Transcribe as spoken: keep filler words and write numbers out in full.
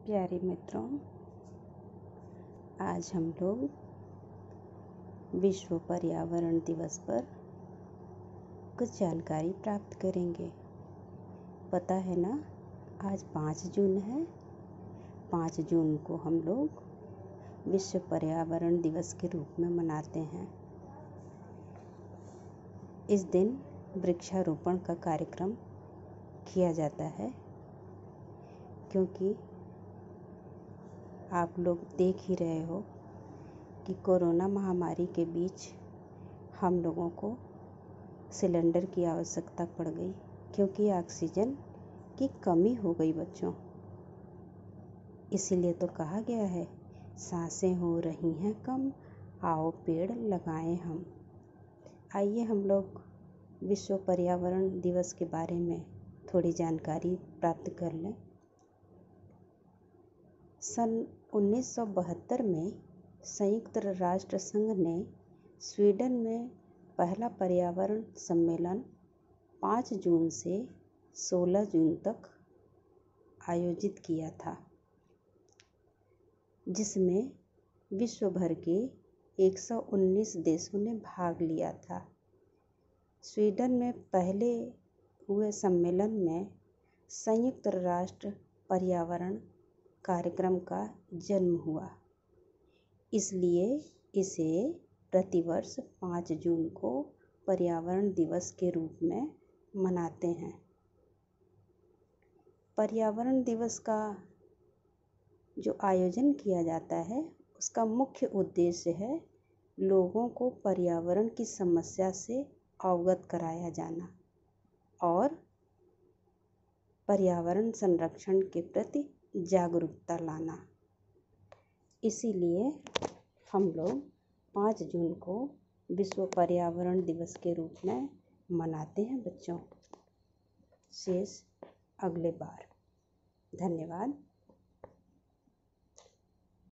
प्यारे मित्रों, आज हम लोग विश्व पर्यावरण दिवस पर कुछ जानकारी प्राप्त करेंगे। पता है ना, आज पाँच जून है। पाँच जून को हम लोग विश्व पर्यावरण दिवस के रूप में मनाते हैं। इस दिन वृक्षारोपण का कार्यक्रम किया जाता है, क्योंकि आप लोग देख ही रहे हो कि कोरोना महामारी के बीच हम लोगों को सिलेंडर की आवश्यकता पड़ गई, क्योंकि ऑक्सीजन की कमी हो गई बच्चों। इसीलिए तो कहा गया है, सांसें हो रही हैं कम, आओ पेड़ लगाएं हम। आइए हम लोग विश्व पर्यावरण दिवस के बारे में थोड़ी जानकारी प्राप्त कर लें। सन उन्नीस सौ बहत्तर में संयुक्त राष्ट्र संघ ने स्वीडन में पहला पर्यावरण सम्मेलन पाँच जून से सोलह जून तक आयोजित किया था, जिसमें विश्व भर के एक सौ उन्नीस देशों ने भाग लिया था। स्वीडन में पहले हुए सम्मेलन में संयुक्त राष्ट्र पर्यावरण कार्यक्रम का जन्म हुआ, इसलिए इसे प्रतिवर्ष पाँच जून को पर्यावरण दिवस के रूप में मनाते हैं। पर्यावरण दिवस का जो आयोजन किया जाता है, उसका मुख्य उद्देश्य है लोगों को पर्यावरण की समस्या से अवगत कराया जाना और पर्यावरण संरक्षण के प्रति जागरूकता लाना। इसीलिए हम लोग पाँच जून को विश्व पर्यावरण दिवस के रूप में मनाते हैं बच्चों। शेष अगले बार। धन्यवाद।